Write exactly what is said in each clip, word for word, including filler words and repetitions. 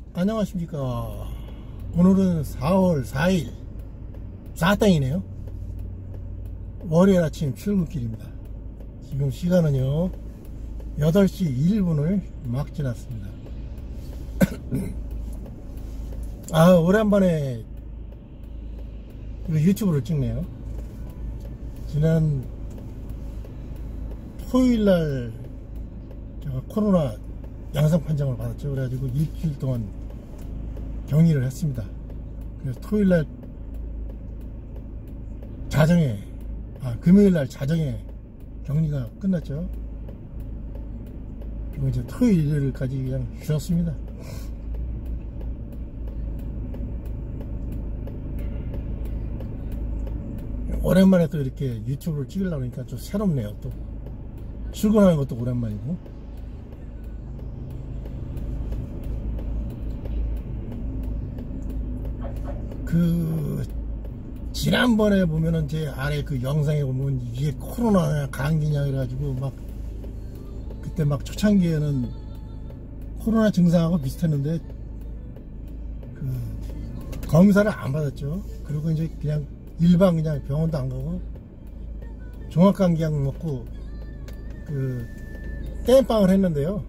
안녕하십니까. 오늘은 사월 사일 사땡이네요 월요일 아침 출근길입니다. 지금 시간은요 여덟시 일분을 막 지났습니다. 아, 오랜만에 유튜브를 찍네요. 지난 토요일날 제가 코로나 양성 판정을 받았죠. 그래가지고 일주일 동안 격리를 했습니다. 그래서 토요일날 자정에, 아, 금요일날 자정에 격리가 끝났죠. 그리고 이제 토요일, 일요일까지 그냥 쉬었습니다. 오랜만에 또 이렇게 유튜브를 찍으려고 하니까 좀 새롭네요. 또 출근하는 것도 오랜만이고. 그 지난번에 보면은 제 아래 그 영상에 보면 이게 코로나냐 감기냐 그래가지고 막 그때 막 초창기에는 코로나 증상하고 비슷했는데 그 검사를 안 받았죠. 그리고 이제 그냥 일반 그냥 병원도 안 가고 종합감기약 먹고 그 땜빵을 했는데요.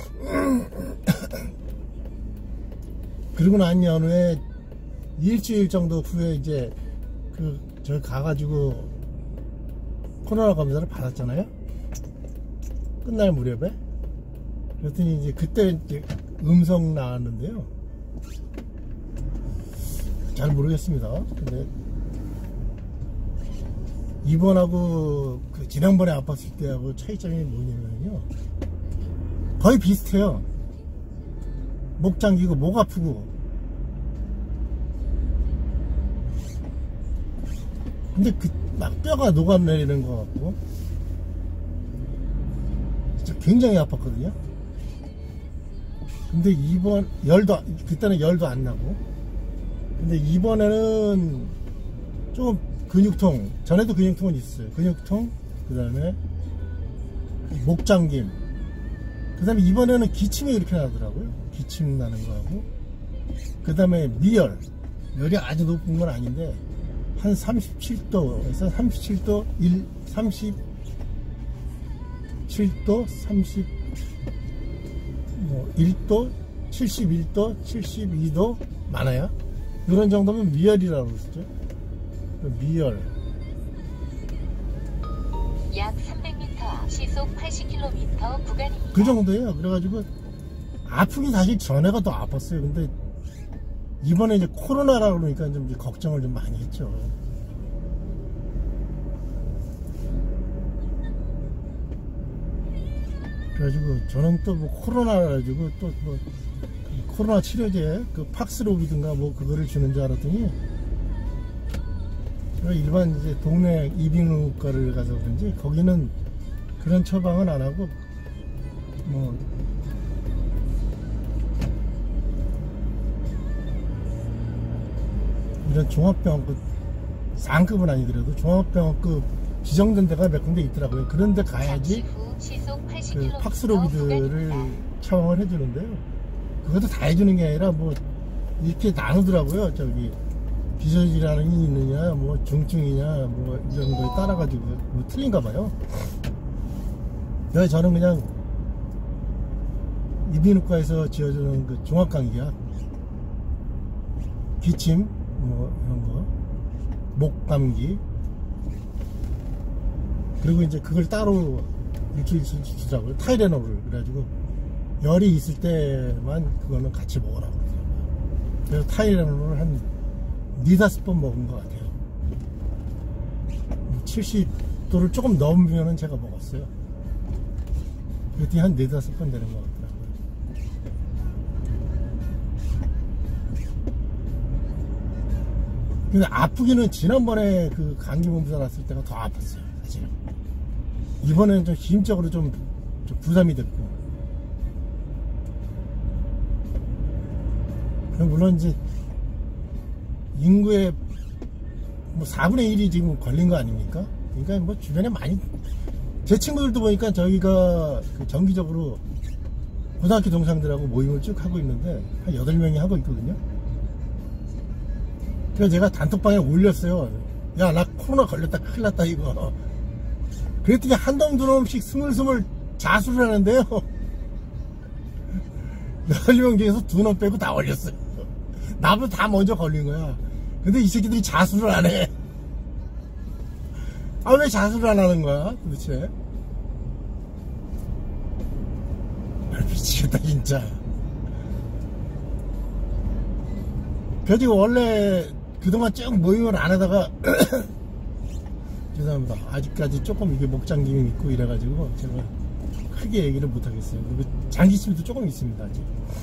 그리고 난 연후에 일주일 정도 후에 이제 그 저기 가가지고 코로나 검사를 받았잖아요. 끝날 무렵에. 그랬더니 이제 그때 이제 음성 나왔는데요. 잘 모르겠습니다. 근데 이번하고 그 지난번에 아팠을 때하고 차이점이 뭐냐면요, 거의 비슷해요. 목 잠기고 목 아프고. 근데 그 막 뼈가 녹아내리는 것 같고 진짜 굉장히 아팠거든요. 근데 이번 열도 그때는 열도 안 나고, 근데 이번에는 좀 근육통, 전에도 근육통은 있어요. 근육통, 그 다음에 목잠김, 그 다음에 이번에는 기침이 이렇게 나더라고요. 기침 나는 거하고, 그 다음에 미열, 열이 아주 높은 건 아닌데 한 삼십칠도에서 삼십칠도 일, 삼십칠도, 삼십, 뭐 일도, 칠십일도, 칠십이도 많아요. 이런 정도면 미열이라고 그러죠. 미열. 약 삼백 미터, 시속 팔십 킬로미터 구간입니다. 그 정도예요. 그래가지고 아프긴 사실 전에가 더 아팠어요. 근데 이번에 이제 코로나라 그러니까 좀 걱정을 좀 많이 했죠. 그래가지고 저는 또 뭐 코로나라 가지고 또 뭐 코로나 치료제 그 팍스로비든가 뭐 그거를 주는 줄 알았더니 일반 이제 동네 이비인후과를 가서 그런지 거기는 그런 처방은 안 하고 뭐 이런 종합병원급, 상급은 아니더라도 종합병원급 지정된 데가 몇 군데 있더라고요. 그런 데 가야지 그 팍스로비드를 처방을 해주는데요. 그것도 다 해주는 게 아니라 뭐 이렇게 나누더라고요. 저기 기저질환이 있느냐, 뭐 중증이냐, 뭐 이런 거에 따라 가지고 뭐 틀린가 봐요. 그래서 저는 그냥 이비인후과에서 지어주는 그 종합감기약, 기침, 뭐 이런 거, 목감기, 그리고 이제 그걸 따로 일주일씩 주더라고요. 타이레놀을. 그래가지고 열이 있을 때만 그거는 같이 먹으라고 그러더라고요. 그래서 타이레놀을 한 네다섯 번 먹은 것 같아요. 칠십도를 조금 넘으면은 제가 먹었어요. 그랬더니 한 네다섯 번 되는 것 같더라고요. 근데 아프기는 지난번에 그 감기 몸살 났을 때가 더 아팠어요. 사실은. 이번에는 좀 힘적으로 좀, 좀 부담이 됐고. 물론 이제 인구의 뭐 사분의 일이 지금 걸린 거 아닙니까? 그러니까 뭐 주변에 많이, 제 친구들도 보니까 저희가 그 정기적으로 고등학교 동창들하고 모임을 쭉 하고 있는데 한 여덟 명이 하고 있거든요. 그래서 제가 단톡방에 올렸어요. 야, 나 코로나 걸렸다 큰일 났다 이거. 그랬더니 한 놈 두 놈씩 스물스물 자수를 하는데요. 여덟 명 중에서 두 놈 빼고 다 걸렸어요. 나보다 다 먼저 걸린 거야. 근데 이 새끼들이 자수를 안 해. 아, 왜 자수를 안 하는 거야 도대체? 아, 미치겠다 진짜. 그래가지고 원래 그동안 쭉 모임을 안 하다가 죄송합니다. 아직까지 조금 이게 목잠김이 있고 이래가지고 제가 크게 얘기를 못하겠어요. 그리고 장기침도 조금 있습니다 아직.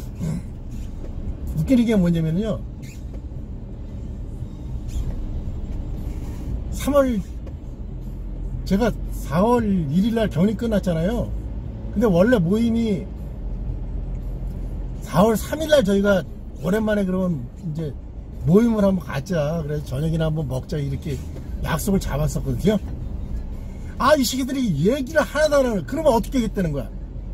웃기는 게 뭐냐면요, 삼월 제가 사월 일일날 격리 끝났잖아요. 근데 원래 모임이 사월 삼일날 저희가 오랜만에 그러면 이제 모임을 한번 갖자, 그래서 저녁이나 한번 먹자 이렇게 약속을 잡았었거든요. 아, 이 시기들이 얘기를 하나도 안 하는. 그러면 어떻게 하겠다는 거야?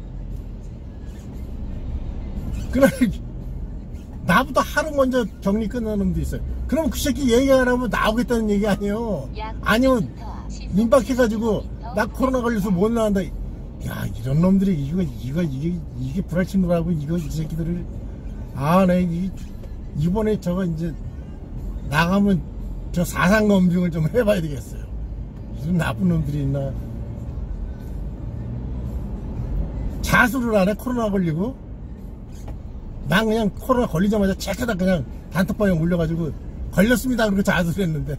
그날 나보다 하루 먼저 격리 끝나는 놈도 있어요. 그럼 그 새끼 얘기 안 하면 나오겠다는 얘기 아니에요. 아니면 민박해가지고 나 코로나 걸려서 못 나간다. 야, 이런 놈들이 이거 이거 이게 이게 불알친구라고 이거 이 새끼들을. 아, 나 이 이번에 저거 이제 나가면 저 사상 검증을 좀 해봐야 되겠어요. 이런 나쁜 놈들이 있나? 자수를 안 해? 코로나 걸리고? 난 그냥 코로나 걸리자마자 체크다 그냥 단톡방에 올려가지고 걸렸습니다 그렇게 자수를 했는데.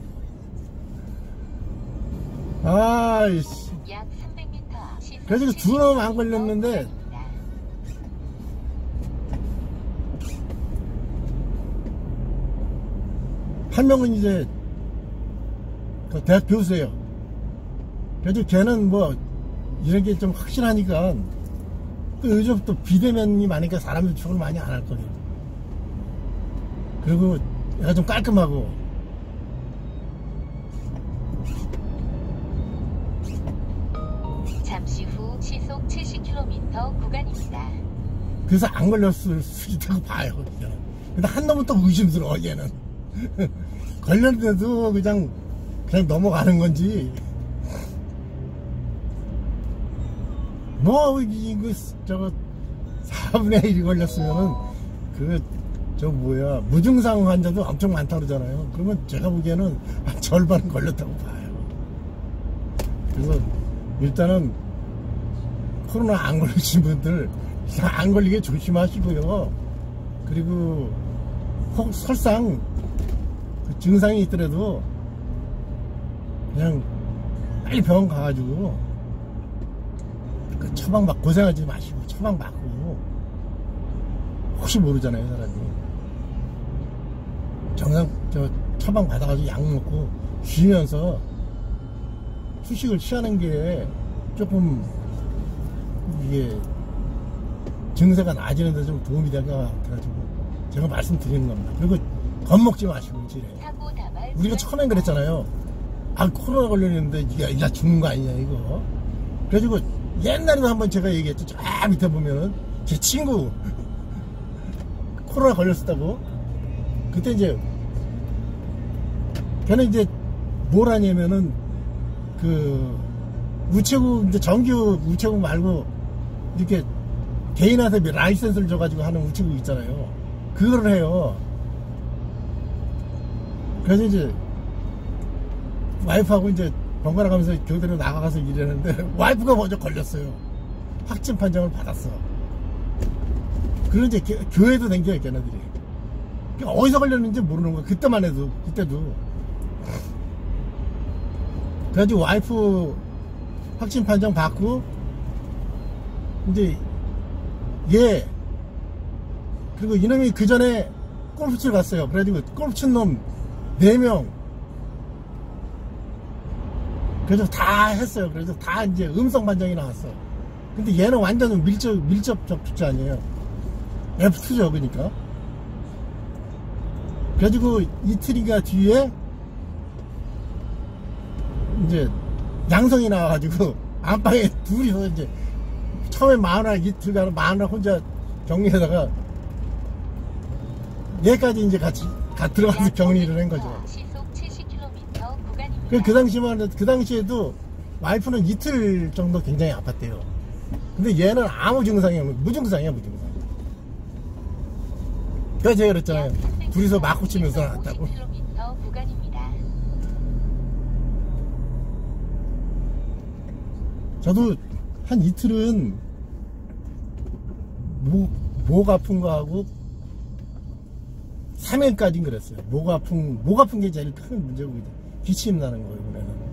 아이씨. 그래서 두 놈 안 걸렸는데 한 명은 이제 그 대학 교수예요. 그래서 걔는 뭐 이런 게 좀 확실하니까 또 요즘 또 비대면이 많으니까 사람들 추구를 많이 안 할 거예요. 그리고 얘가 좀 깔끔하고. 잠시 후 시속 칠십 킬로미터 구간입니다. 그래서 안 걸렸을 수 있다고 봐요. 그냥. 근데 한 놈은 또 의심스러워 얘는. 걸렸는데도 그냥 그냥 넘어가는 건지. 뭐 이거 저거 사분의 일이 걸렸으면은 그 저 뭐야 무증상 환자도 엄청 많다 그러잖아요. 그러면 제가 보기에는 한 절반은 걸렸다고 봐요. 그래서 일단은 코로나 안 걸리신 분들 안 걸리게 조심하시고요. 그리고 혹 설상 그 증상이 있더라도 그냥 빨리 병원 가가지고 그 처방 받고 고생하지 마시고 처방 받고, 혹시 모르잖아요 사람이. 정상 저 처방 받아가지고 약 먹고 쉬면서 휴식을 취하는 게 조금 이게 증세가 나아지는 데 좀 도움이 될 것 같아가지고 제가 말씀드리는 겁니다. 그리고 겁먹지 마시고 지레. 우리가 처음엔 그랬잖아요. 아, 코로나 걸렸는데 이게 이제 죽는 거 아니냐 이거. 그래가지고 옛날에도 한번 제가 얘기했죠. 저 밑에 보면은 제 친구 코로나 걸렸었다고. 그때 이제 걔는 이제 뭘 하냐면은 그 우체국 이제 정규 우체국 말고 이렇게 개인한테 라이센스를 줘가지고 하는 우체국 있잖아요. 그거를 해요. 그래서 이제 와이프하고 이제 번갈아 가면서 교대로 나가서 일하는데 와이프가 먼저 걸렸어요. 확진 판정을 받았어. 그리고 이제 교, 교회도 댕겨요 걔네들이. 어디서 걸렸는지 모르는 거야. 그때만 해도 그때도. 그래가지고 와이프 확진 판정 받고 이제 얘 그리고 이놈이 그 전에 골프 치러 갔어요. 그래가지고 골프 친 놈 네 명 그래서 다 했어요. 그래서 다 이제 음성 판정이 나왔어. 근데 얘는 완전 밀접 밀접 접촉자 아니에요. 에프 투죠 그러니까. 그래가지고 이틀인가 뒤에 이제 양성이 나와가지고 안방에 둘이서 이제 처음에 마누라 이틀 가는 마누라 혼자 격리에다가 얘까지 이제 같이 가 들어가서 격리를 한 거죠. 시속 칠십 킬로미터 구간입니다. 그, 그 당시만 해도, 그 당시에도 와이프는 이틀 정도 굉장히 아팠대요. 근데 얘는 아무 증상이 없는, 무증상이야, 무증상. 그래서 제가 그랬잖아요. 둘이서 맞고 치면서 나왔다고. 오십 킬로미터 구간입니다. 저도 한 이틀은 목, 목 아픈 거 하고 삼 일까지는 그랬어요. 목 아픈, 목 아픈 게 제일 큰 문제고, 기침 나는 거예요, 이번에는.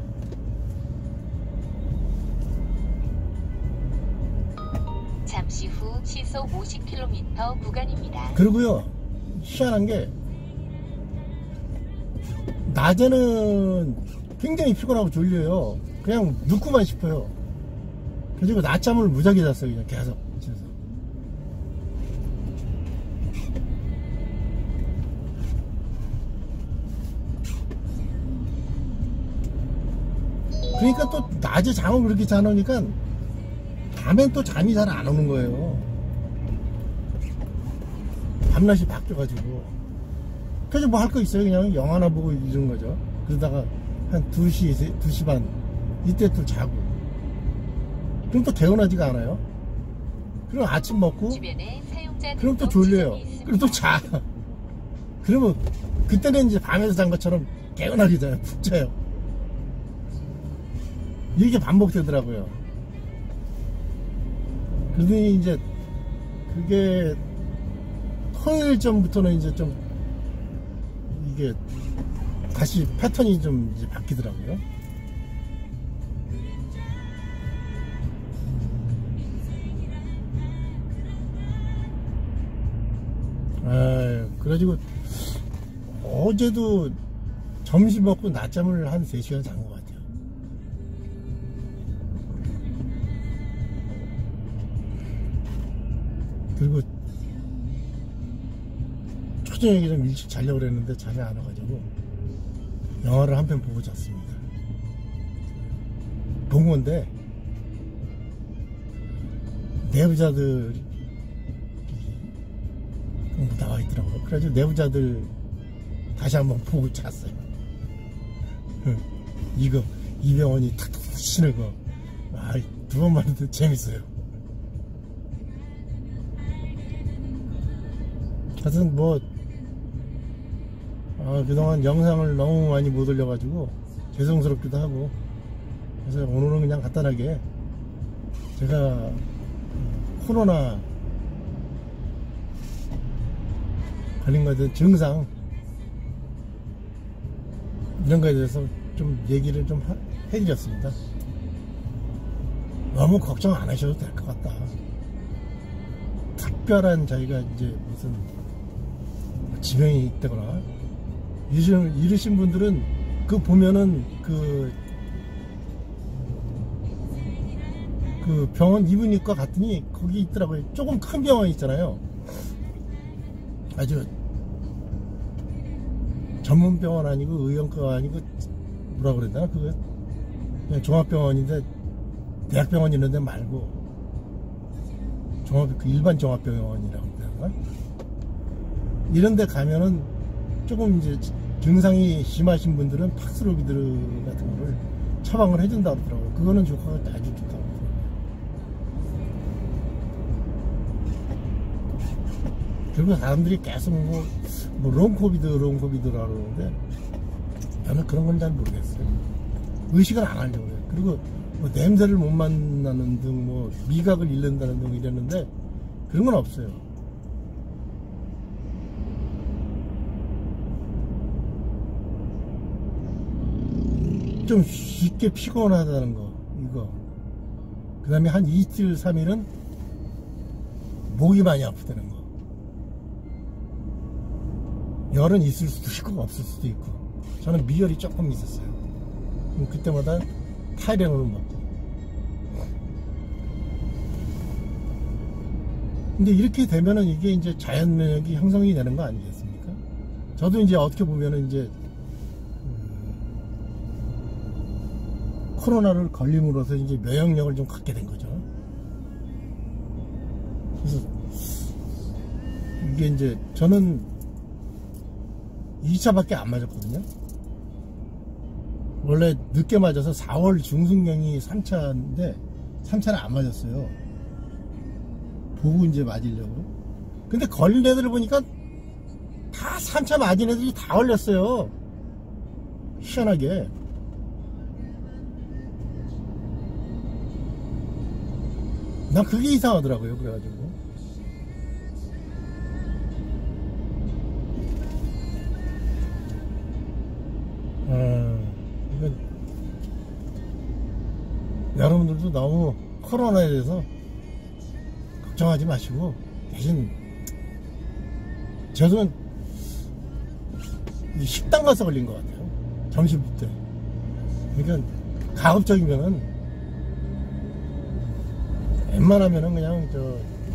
잠시 후 시속 오십 킬로미터 구간입니다. 그리고요, 희한한 게, 낮에는 굉장히 피곤하고 졸려요. 그냥 눕고만 싶어요. 그리고 낮잠을 무작위 잤어요, 그냥 계속. 집에서. 그러니까 또 낮에 잠을 그렇게 자놓으니까 밤엔 또 잠이 잘 안 오는 거예요. 밤낮이 바뀌어가지고. 그래서 뭐 할 거 있어요. 그냥 영화나 보고 이런 거죠. 그러다가 한 두 시, 두 시 반 이때 또 자고. 그럼 또 개운하지가 않아요. 그럼 아침 먹고 그럼 또 졸려요. 그럼 또 자. 그러면 그때는 이제 밤에서 잔 것처럼 개운하게 자요. 푹 자요. 이게 반복되더라고요. 그러더니 이제 그게 토요일 전부터는 이제 좀 이게 다시 패턴이 좀 이제 바뀌더라고요. 아, 그래가지고 어제도 점심 먹고 낮잠을 한 세 시간 잔 것 같아요. 그리고 초저녁에 좀 일찍 자려고 그랬는데 잠이 안 와가지고 영화를 한 편 보고 잤습니다. 본 건데 내부자들이 나와 있더라고요. 그래가지고 내부자들 다시 한번 보고 잤어요. 이거 이병헌이 탁탁 치는 거, 아, 두 번만 해도 재밌어요. 하여튼 뭐 아, 그동안 영상을 너무 많이 못 올려가지고 죄송스럽기도 하고, 그래서 오늘은 그냥 간단하게 제가 코로나 걸린 거에 대한 증상 이런 거에 대해서 좀 얘기를 좀 하, 해드렸습니다. 너무 걱정 안 하셔도 될 것 같다. 특별한 저희가 이제 무슨 지병이 있다거나 이러신, 이러신 분들은 그 보면은 그, 그 병원 이분위과 갔더니 거기 있더라고요. 조금 큰 병원 있잖아요. 아주 전문 병원 아니고 의원과가 아니고 뭐라 그랬나 그거 그냥 종합병원인데 대학병원 이런 데 말고 종합 그 일반 종합병원이라고 그러나 이런 데 가면은 조금 이제 증상이 심하신 분들은 팍스로비드 같은 거를 처방을 해준다고 그러더라고요. 그거는 효과가 아주 좋다고 그러더라고요. 그리고 사람들이 계속 뭐, 뭐 롱코비드 롱코비드라고 그러는데 저는 그런 건 잘 모르겠어요. 의식을 안 하려고 해요. 그리고 뭐 냄새를 못 맡는 등 뭐 미각을 잃는다는 등 이랬는데 그런 건 없어요. 좀 쉽게 피곤하다는 거 이거, 그 다음에 한 이틀 삼일은 목이 많이 아프다는 거. 열은 있을 수도 있고 없을 수도 있고, 저는 미열이 조금 있었어요. 그때마다 타이레놀을 먹고. 근데 이렇게 되면은 이게 이제 자연 면역이 형성이 되는 거 아니겠습니까? 저도 이제 어떻게 보면은 이제 음, 코로나를 걸림으로써 이제 면역력을 좀 갖게 된 거죠. 그래서 이게 이제 저는 이 차밖에 안 맞았거든요. 원래 늦게 맞아서 사월 중순경이 삼 차인데 삼 차는 안 맞았어요. 보고 이제 맞으려고. 근데 걸린 애들을 보니까 다 삼 차 맞은 애들이 다 걸렸어요. 희한하게. 난 그게 이상하더라고요. 그래가지고 어, 이건 여러분들도 너무 코로나에 대해서 걱정하지 마시고 대신 저는 이 식당 가서 걸린 것 같아요. 점심때. 그러니까 가급적인 거는 웬만하면은 그냥 저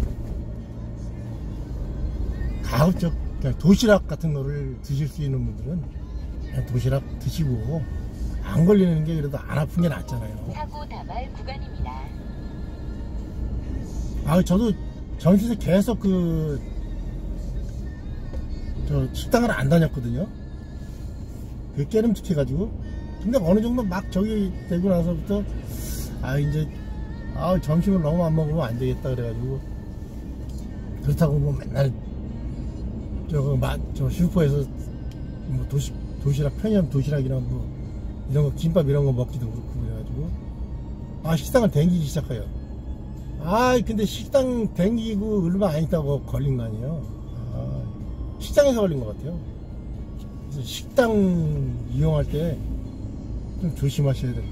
가급적 그냥 도시락 같은 거를 드실 수 있는 분들은 그냥 도시락 드시고 안 걸리는 게 그래도 안 아픈 게 낫잖아요. 사고 다발 구간입니다. 아, 저도 전시에서 계속 그 저 식당을 안 다녔거든요. 그게 깨름직해가지고. 근데 어느 정도 막 저기 되고 나서부터 아 이제 아 점심을 너무 안 먹으면 안 되겠다 그래가지고. 그렇다고 뭐 맨날 저거 마, 저 슈퍼에서 뭐 도시 도시락 편의점 도시락이랑 뭐 이런 거 김밥 이런 거 먹기도 그렇고 그래가지고 아 식당을 댕기기 시작해요. 아 근데 식당 댕기고 얼마 안 있다고 걸린 거 아니에요. 아, 식당에서 걸린 것 같아요. 그래서 식당 이용할 때 좀 조심하셔야 돼요.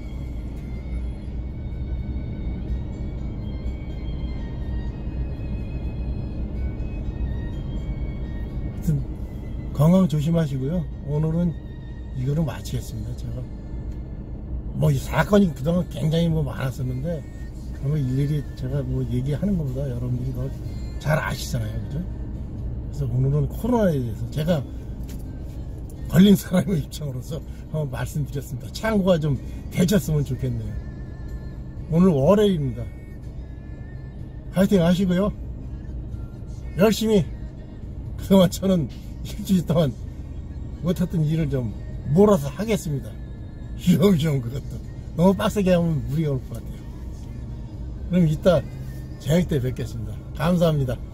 하여튼 건강 조심하시고요. 오늘은 이거로 마치겠습니다. 제가 뭐 이 사건이 그동안 굉장히 뭐 많았었는데 뭐 일일이 제가 뭐 얘기하는 것보다 여러분들이 더 잘 아시잖아요. 그죠? 그래서 오늘은 코로나에 대해서 제가 걸린 사람의 입장으로서 한번 말씀드렸습니다. 참고가 좀 되셨으면 좋겠네요. 오늘 월요일입니다. 파이팅 하시고요. 열심히 그동안 저는 일주일 동안 못했던 일을 좀 몰아서 하겠습니다. 휘엄휘엄 그것도 너무 빡세게 하면 무리가 올 것 같아요. 그럼 이따 저녁 때 뵙겠습니다. 감사합니다.